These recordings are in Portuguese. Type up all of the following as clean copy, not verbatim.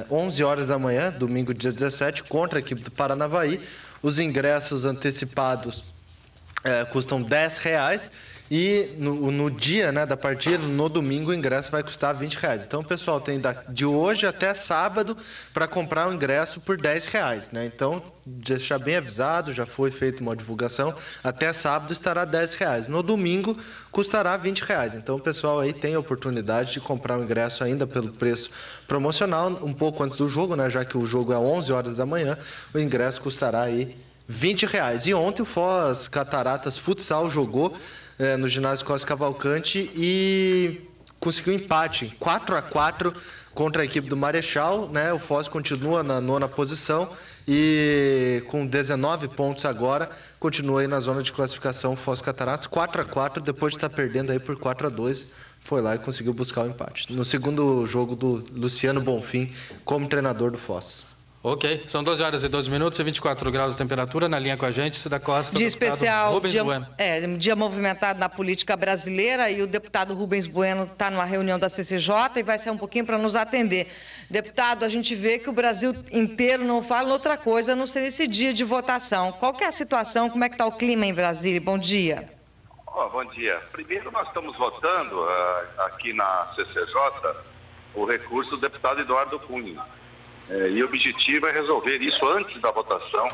11 horas da manhã, domingo dia 17, contra a equipe do Paranavaí. Os ingressos antecipados custam R$10 e no dia, né, da partida, no domingo, o ingresso vai custar R$20. Então, o pessoal tem de hoje até sábado para comprar o ingresso por R$10, né? Então, deixar bem avisado, já foi feita uma divulgação, até sábado estará R$10. No domingo, custará R$20. Então, o pessoal aí tem a oportunidade de comprar o ingresso ainda pelo preço promocional, um pouco antes do jogo, né? Já que o jogo é 11 horas da manhã, o ingresso custará aí R$20. E ontem o Foz Cataratas Futsal jogou no ginásio Costa Cavalcante e conseguiu empate 4-4 contra a equipe do Marechal, né? O Foz continua na 9ª posição e com 19 pontos agora, continua aí na zona de classificação. O Foz Cataratas 4-4, depois de estar perdendo aí por 4-2, foi lá e conseguiu buscar o empate. No segundo jogo do Luciano Bonfim como treinador do Foz. Ok, são 12 horas e 12 minutos e 24 graus de temperatura. Na linha com a gente, Cida Costa. Dia especial, Rubens Bueno. Um dia movimentado na política brasileira, e o deputado Rubens Bueno está numa reunião da CCJ e vai sair um pouquinho para nos atender. Deputado, a gente vê que o Brasil inteiro não fala outra coisa a não ser esse dia de votação. Qual que é a situação? Como é que está o clima em Brasília? Bom dia. Bom dia. Primeiro, nós estamos votando aqui na CCJ o recurso do deputado Eduardo Cunha. E o objetivo é resolver isso antes da votação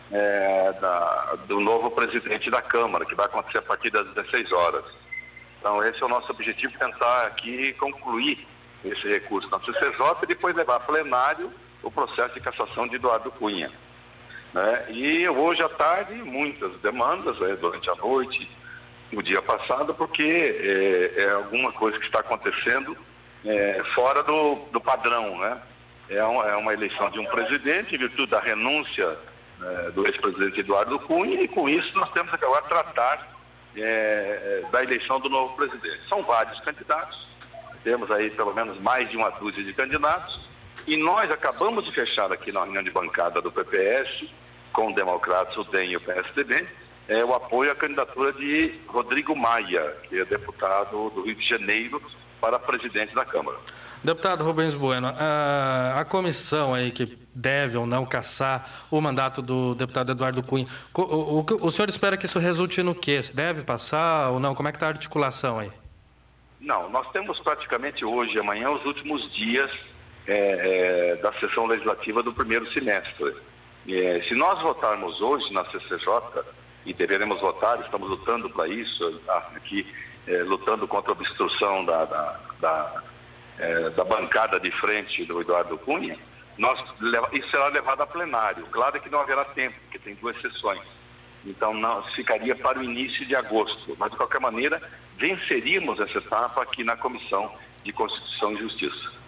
do novo presidente da Câmara, que vai acontecer a partir das 16 horas. Então, esse é o nosso objetivo, tentar aqui concluir esse recurso na CCJ e depois levar a plenário o processo de cassação de Eduardo Cunha. E hoje à tarde, muitas demandas durante a noite, no dia passado, porque é alguma coisa que está acontecendo fora do padrão, né? É uma eleição de um presidente, em virtude da renúncia do ex-presidente Eduardo Cunha, e com isso nós temos que agora tratar da eleição do novo presidente. São vários candidatos, temos aí pelo menos mais de uma dúzia de candidatos, e nós acabamos de fechar aqui na reunião de bancada do PPS, com o Democratas, o DEM e o PSDB, o apoio à candidatura de Rodrigo Maia, que é deputado do Rio de Janeiro, para presidente da Câmara. Deputado Rubens Bueno, a comissão aí que deve ou não cassar o mandato do deputado Eduardo Cunha, o senhor espera que isso resulte no quê? Deve passar ou não? Como é que está a articulação aí? Não, nós temos praticamente hoje e amanhã os últimos dias da sessão legislativa do primeiro semestre. Se nós votarmos hoje na CCJ, e deveremos votar, estamos lutando para isso, aqui lutando contra a obstrução da bancada de frente do Eduardo Cunha, isso será levado a plenário. Claro que não haverá tempo, porque tem 2 sessões. Então, não ficaria para o início de agosto. Mas, de qualquer maneira, venceríamos essa etapa aqui na Comissão de Constituição e Justiça.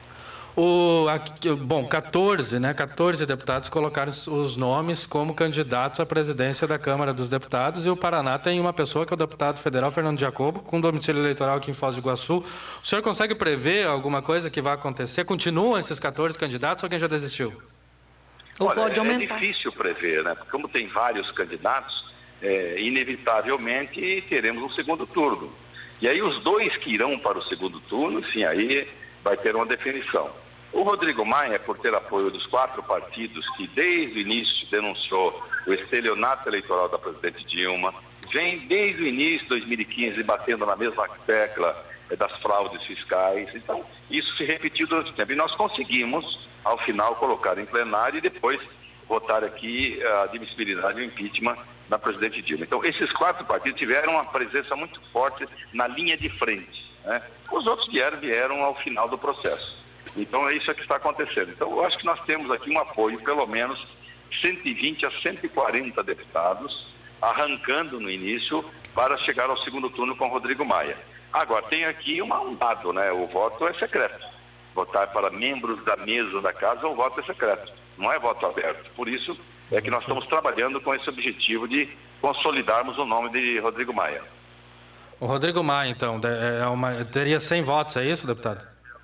Bom, 14 deputados colocaram os nomes como candidatos à presidência da Câmara dos Deputados, e o Paraná tem uma pessoa que é o deputado federal Fernando Jacobo, com domicílio eleitoral aqui em Foz do Iguaçu. O senhor consegue prever alguma coisa que vai acontecer? Continuam esses 14 candidatos ou alguém já desistiu? Olha, é difícil prever, né? Porque como tem vários candidatos, inevitavelmente teremos um segundo turno. E aí os 2 que irão para o segundo turno, sim, aí vai ter uma definição. O Rodrigo Maia, por ter apoio dos 4 partidos que desde o início denunciou o estelionato eleitoral da presidente Dilma, vem desde o início de 2015 batendo na mesma tecla das fraudes fiscais. Então, isso se repetiu durante o tempo. E nós conseguimos, ao final, colocar em plenário e depois votar aqui a admissibilidade e o impeachment da presidente Dilma. Então, esses 4 partidos tiveram uma presença muito forte na linha de frente, né? Os outros vieram ao final do processo. Então, é isso que está acontecendo. Então, eu acho que nós temos aqui um apoio, pelo menos 120 a 140 deputados, arrancando no início para chegar ao segundo turno com Rodrigo Maia. Agora, tem aqui um dado, né? O voto é secreto. Votar para membros da mesa da casa, o voto é secreto. Não é voto aberto. Por isso é que nós estamos trabalhando com esse objetivo de consolidarmos o nome de Rodrigo Maia. O Rodrigo Maia, então, teria 100 votos, é isso, deputado?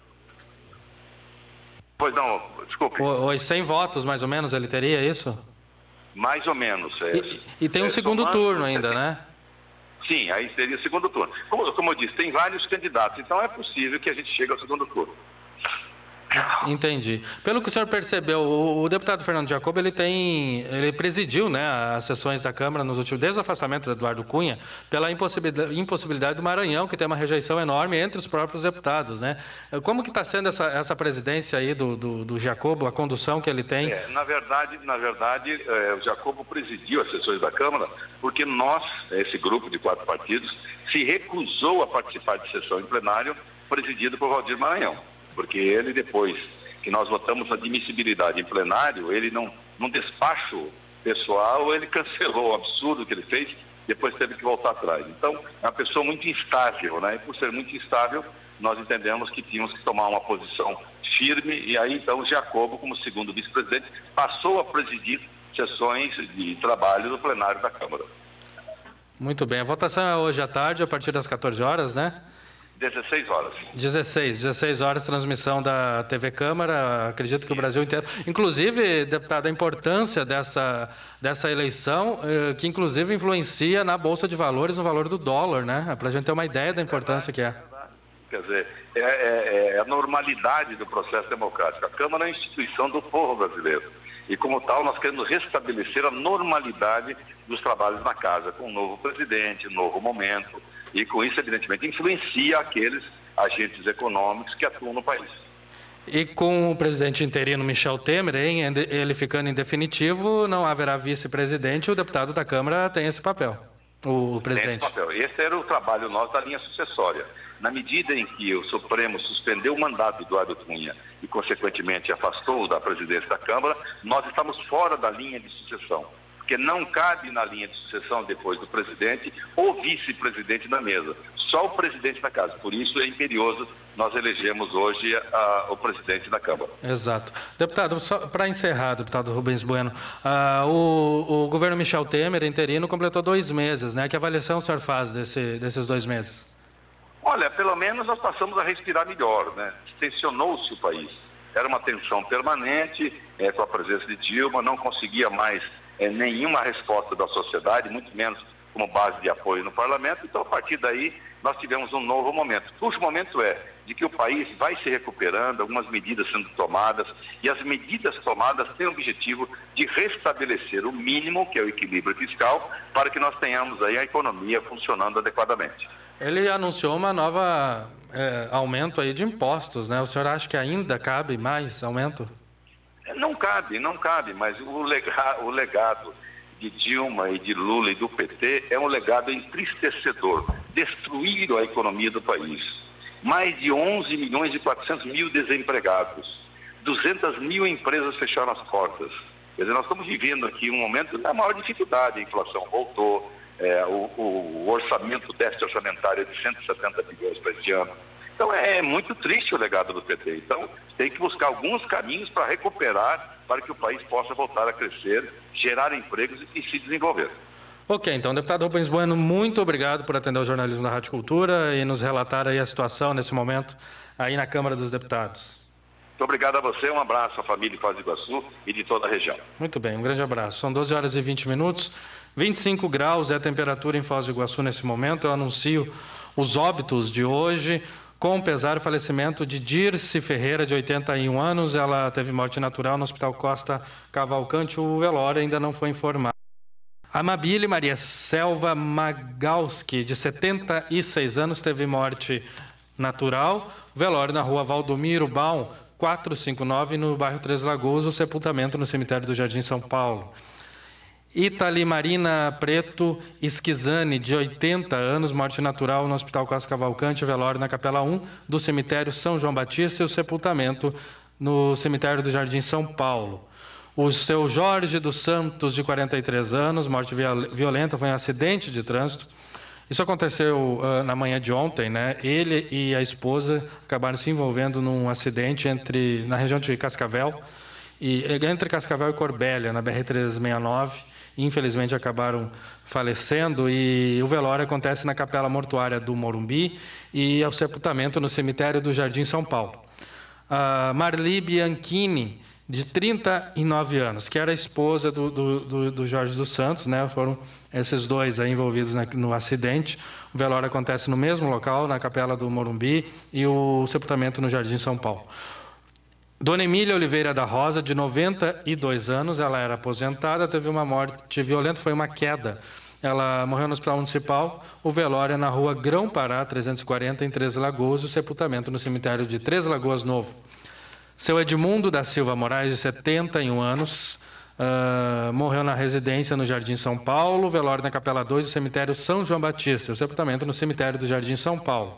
Pois não, desculpe. Os 100 votos, mais ou menos, ele teria isso? Mais ou menos. E tem um segundo turno ainda, né? Sim, aí seria o segundo turno. Como eu disse, tem vários candidatos, então é possível que a gente chegue ao segundo turno. Entendi. Pelo que o senhor percebeu, o deputado Fernando Jacob, ele presidiu, né, as sessões da Câmara nos últimos, desde o afastamento do Eduardo Cunha, pela impossibilidade do Maranhão, que tem uma rejeição enorme entre os próprios deputados, né? Como que está sendo essa presidência aí do Jacob, a condução que ele tem? Na verdade, o Jacob presidiu as sessões da Câmara porque nós, esse grupo de 4 partidos, se recusou a participar de sessão em plenário presidida por Valdir Maranhão. Porque ele, depois que nós votamos a admissibilidade em plenário, ele num despacho pessoal, ele cancelou o absurdo que ele fez, depois teve que voltar atrás. Então, é uma pessoa muito instável, né? E por ser muito instável, nós entendemos que tínhamos que tomar uma posição firme, e aí então o Jacob, como segundo vice-presidente, passou a presidir sessões de trabalho do plenário da Câmara. Muito bem, a votação é hoje à tarde, a partir das 14 horas, né? 16 horas. 16 horas, transmissão da TV Câmara, acredito que o Brasil inteiro. Inclusive, deputado, a importância dessa eleição, que inclusive influencia na Bolsa de Valores, no valor do dólar, né? Para a gente ter uma ideia da importância que é. Quer dizer, é a normalidade do processo democrático. A Câmara é a instituição do povo brasileiro. E, como tal, nós queremos restabelecer a normalidade dos trabalhos na casa, com um novo presidente, um novo momento. E, com isso, evidentemente, influencia aqueles agentes econômicos que atuam no país. E com o presidente interino Michel Temer, ele ficando em definitivo, não haverá vice-presidente, o deputado da Câmara tem esse papel, o presidente. Tem esse papel. Esse era o trabalho nosso da linha sucessória. Na medida em que o Supremo suspendeu o mandato de Eduardo Cunha e, consequentemente, afastou-o da presidência da Câmara, nós estamos fora da linha de sucessão. Porque não cabe na linha de sucessão, depois do presidente, o vice-presidente na mesa. Só o presidente da casa. Por isso é imperioso nós elegemos hoje o presidente da Câmara. Exato. Deputado, só para encerrar, deputado Rubens Bueno, o governo Michel Temer, interino, completou 2 meses, né? Que avaliação o senhor faz desses 2 meses? Olha, pelo menos nós passamos a respirar melhor, né? Tensionou-se o país. Era uma tensão permanente, com a presença de Dilma, não conseguia mais nenhuma resposta da sociedade, muito menos como base de apoio no parlamento. Então, a partir daí, nós tivemos um novo momento. O momento é de que o país vai se recuperando, algumas medidas sendo tomadas, e as medidas tomadas têm o objetivo de restabelecer o mínimo, que é o equilíbrio fiscal, para que nós tenhamos aí a economia funcionando adequadamente. Ele anunciou uma nova aumento aí de impostos, né? O senhor acha que ainda cabe mais aumento? Não cabe, mas o legado de Dilma e de Lula e do PT é um legado entristecedor. Destruíram a economia do país. Mais de 11 milhões e 400 mil desempregados. 200 mil empresas fecharam as portas. Quer dizer, nós estamos vivendo aqui um momento da maior dificuldade. A inflação voltou, o orçamento, o déficit orçamentário é de 170 bilhões para este ano. Então, é muito triste o legado do PT. Então, tem que buscar alguns caminhos para recuperar, para que o país possa voltar a crescer, gerar empregos e se desenvolver. Ok, então, deputado Rubens Bueno, muito obrigado por atender o jornalismo da Rádio Cultura e nos relatar aí a situação nesse momento aí na Câmara dos Deputados. Muito obrigado a você, um abraço à família de Foz do Iguaçu e de toda a região. Muito bem, um grande abraço. São 12 horas e 20 minutos, 25 graus é a temperatura em Foz do Iguaçu nesse momento. Eu anuncio os óbitos de hoje. Com pesar, o falecimento de Dirce Ferreira, de 81 anos. Ela teve morte natural no Hospital Costa Cavalcante. O velório ainda não foi informado. Amabile Maria Selva Magalski, de 76 anos, teve morte natural. Velório na rua Valdomiro Baum, 459, no bairro Três Lagoas. O sepultamento no cemitério do Jardim São Paulo. Itali Marina Preto Esquizani, de 80 anos, morte natural no Hospital Costa Cavalcante, velório na Capela 1 do cemitério São João Batista e o sepultamento no cemitério do Jardim São Paulo. O seu Jorge dos Santos, de 43 anos, morte violenta, foi um acidente de trânsito. Isso aconteceu na manhã de ontem, né? Ele e a esposa acabaram se envolvendo num acidente na região de Cascavel, entre Cascavel e Corbélia, na BR-369. Infelizmente acabaram falecendo, e o velório acontece na Capela Mortuária do Morumbi e o sepultamento no cemitério do Jardim São Paulo. Marli Bianchini, de 39 anos, que era a esposa do Jorge dos Santos, né? Foram esses dois aí envolvidos no acidente. O velório acontece no mesmo local, na Capela do Morumbi, e o sepultamento no Jardim São Paulo. Dona Emília Oliveira da Rosa, de 92 anos, ela era aposentada, teve uma morte violenta, foi uma queda. Ela morreu no Hospital Municipal, o velório é na rua Grão-Pará, 340, em Três Lagoas, e o sepultamento no cemitério de Três Lagoas Novo. Seu Edmundo da Silva Moraes, de 71 anos, morreu na residência no Jardim São Paulo, velório na Capela 2 do cemitério São João Batista, o sepultamento no cemitério do Jardim São Paulo.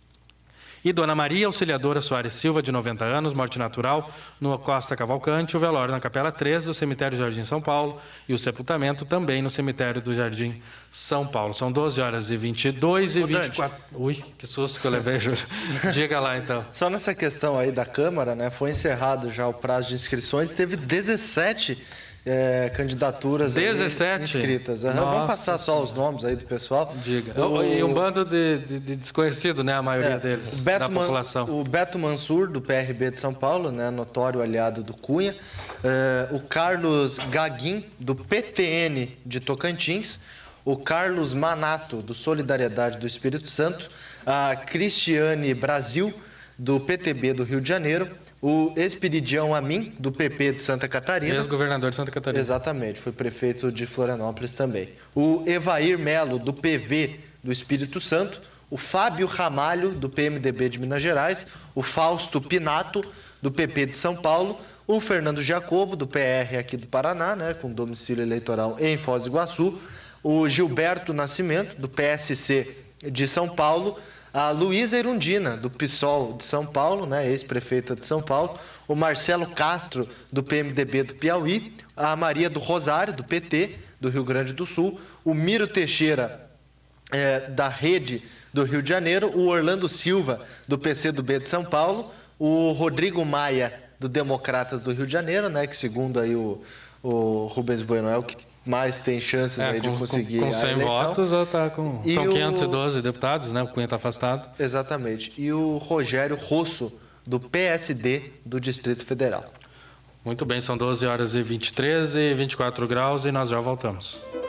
E Dona Maria Auxiliadora Soares Silva, de 90 anos, morte natural, no Costa Cavalcante, o velório na Capela 3 do cemitério Jardim São Paulo e o sepultamento também no cemitério do Jardim São Paulo. São 12h22 e 24... Ui, que susto que eu levei, Júlio. Diga lá, então. Só nessa questão aí da Câmara, né, foi encerrado já o prazo de inscrições, teve 17 candidaturas 17 inscritas. Vamos passar só os nomes aí do pessoal. Diga. E um bando de desconhecidos, né? A maioria deles, da população. O Beto Mansur, do PRB de São Paulo, né, notório aliado do Cunha. O Carlos Gaguin, do PTN de Tocantins. O Carlos Manato, do Solidariedade do Espírito Santo. A Cristiane Brasil, do PTB do Rio de Janeiro. O Esperidião Amin, do PP de Santa Catarina. Ex-governador de Santa Catarina. Exatamente, foi prefeito de Florianópolis também. O Evair Melo, do PV do Espírito Santo. O Fábio Ramalho, do PMDB de Minas Gerais. O Fausto Pinato, do PP de São Paulo. O Fernando Jacobo, do PR aqui do Paraná, né, com domicílio eleitoral em Foz do Iguaçu. O Gilberto Nascimento, do PSC de São Paulo. A Luísa Erundina, do PSOL de São Paulo, né, ex-prefeita de São Paulo. O Marcelo Castro, do PMDB do Piauí. A Maria do Rosário, do PT, do Rio Grande do Sul. O Miro Teixeira, da Rede do Rio de Janeiro. O Orlando Silva, do PCdoB de São Paulo. O Rodrigo Maia, do Democratas do Rio de Janeiro, né, que segundo aí o Rubens Bueno é o que mais tem chances aí de conseguir com 100 votos, tá com... São 512 deputados, né? O Cunha está afastado. Exatamente. E o Rogério Rosso, do PSD do Distrito Federal. Muito bem, são 12h23 e 24 graus e nós já voltamos.